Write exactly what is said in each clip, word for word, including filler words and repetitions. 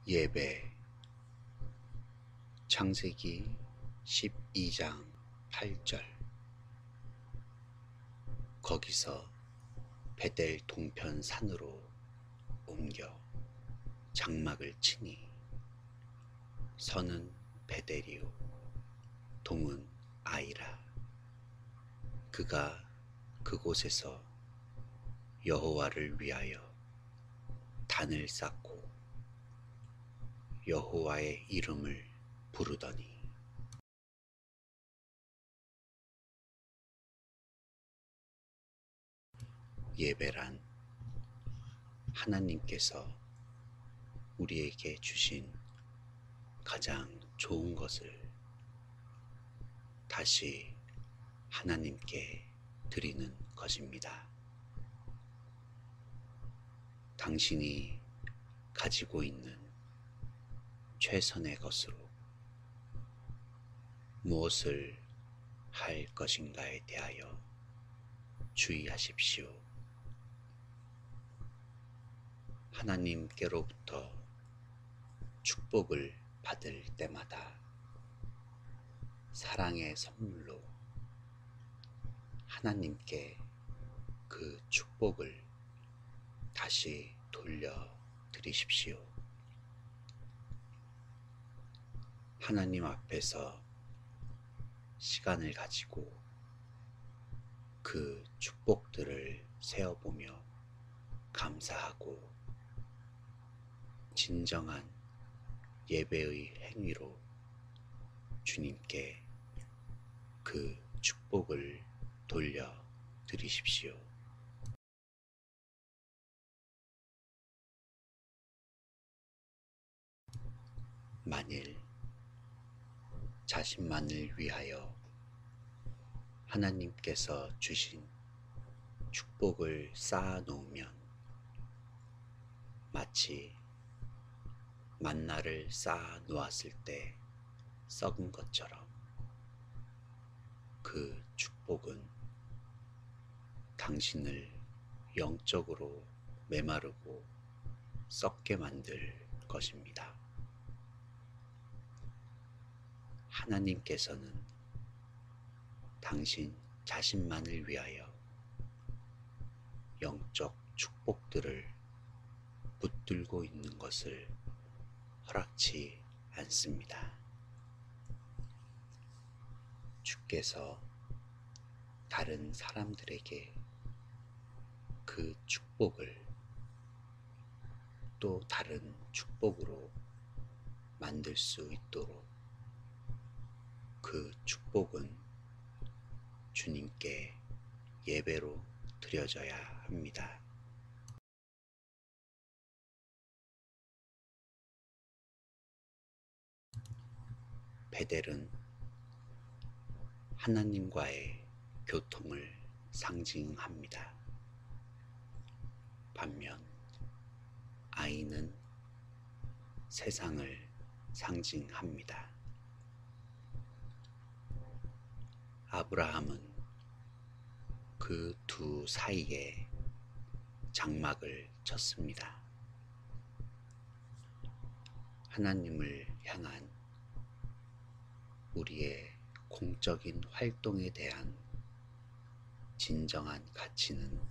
예배. 창세기 십이 장 팔 절. 거기서 베델 동편 산으로 옮겨 장막을 치니 서는 베델이요 동은 아이라. 그가 그곳에서 여호와를 위하여 단을 쌓고 여호와의 이름을 부르더니 예배란 하나님께서 우리에게 주신 가장 좋은 것을 다시 하나님께 드리는 것입니다. 당신이 가지고 있는 최선의 것으로 무엇을 할 것인가에 대하여 주의하십시오. 하나님께로부터 축복을 받을 때마다 사랑의 선물로 하나님께 그 축복을 다시 돌려 드리십시오. 하나님 앞에서 시간을 가지고 그 축복들을 세어보며 감사하고 진정한 예배의 행위로 주님께 그 축복을 돌려 드리십시오. 만일 자신만을 위하여 하나님께서 주신 축복을 쌓아 놓으면 마치 만나를 쌓아 놓았을 때 썩은 것처럼 그 축복은 당신을 영적으로 메마르고 썩게 만들 것입니다. 하나님께서는 당신 자신만을 위하여 영적 축복들을 붙들고 있는 것을 허락치 않습니다. 주께서 다른 사람들에게 그 축복을 또 다른 축복으로 만들 수 있도록 그 축복은 주님께 예배로 드려져야 합니다. 베델은 하나님과의 교통을 상징합니다. 반면 아이는 세상을 상징합니다. 아브라함은 그 두 사이에 장막을 쳤습니다. 하나님을 향한 우리의 공적인 활동에 대한 진정한 가치는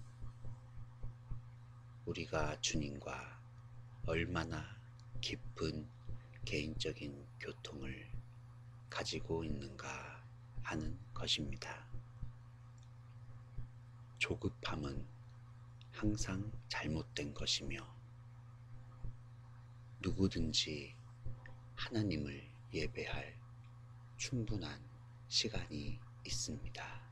우리가 주님과 얼마나 깊은 개인적인 교통을 가지고 있는가 하는 것입니다. 조급함은 항상 잘못된 것이며 누구든지 하나님을 예배할 충분한 시간이 있습니다.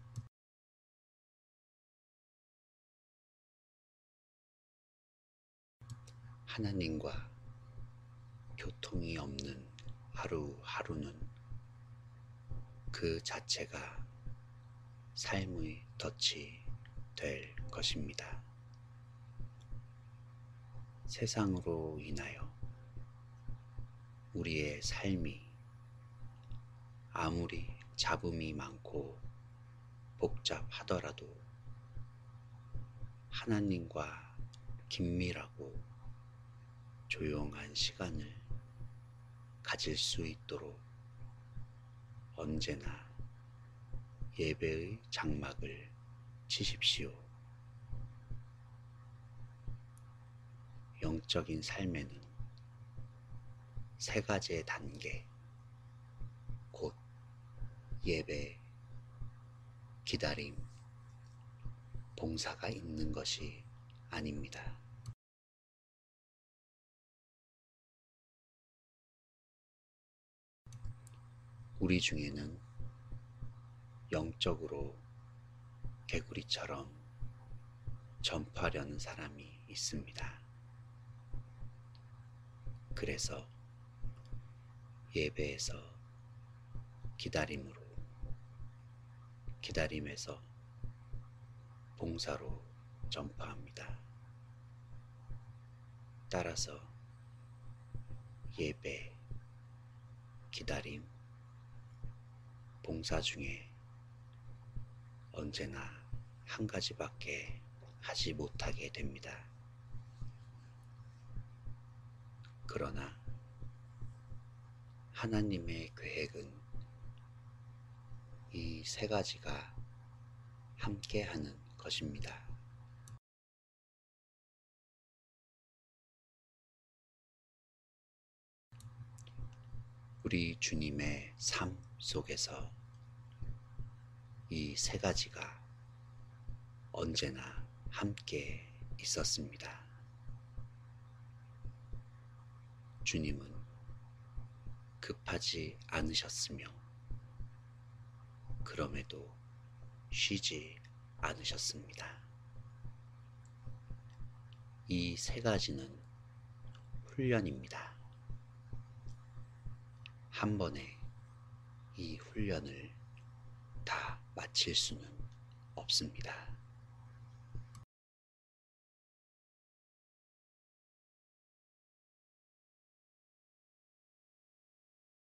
하나님과 교통이 없는 하루하루는 그 자체가 삶의 덫이 될 것입니다. 세상으로 인하여 우리의 삶이 아무리 잡음이 많고 복잡하더라도 하나님과 긴밀하고 조용한 시간을 가질 수 있도록 언제나 예배의 장막을 치십시오. 영적인 삶에는 세 가지의 단계, 곧 예배, 기다림, 봉사가 있는 것이 아닙니다. 우리 중에는 영적으로 개구리처럼 전파하려는 사람이 있습니다. 그래서 예배에서 기다림으로, 기다림에서 봉사로 전파합니다. 따라서 예배, 기다림, 봉사 중에 언제나 한 가지밖에 하지 못하게 됩니다. 그러나 하나님의 계획은 이 세 가지가 함께 하는 것입니다. 우리 주님의 삶 속에서 이 세 가지가 언제나 함께 있었습니다. 주님은 급하지 않으셨으며 그럼에도 쉬지 않으셨습니다. 이 세 가지는 훈련입니다. 한 번에 이 훈련을 다 마칠 수는 없습니다.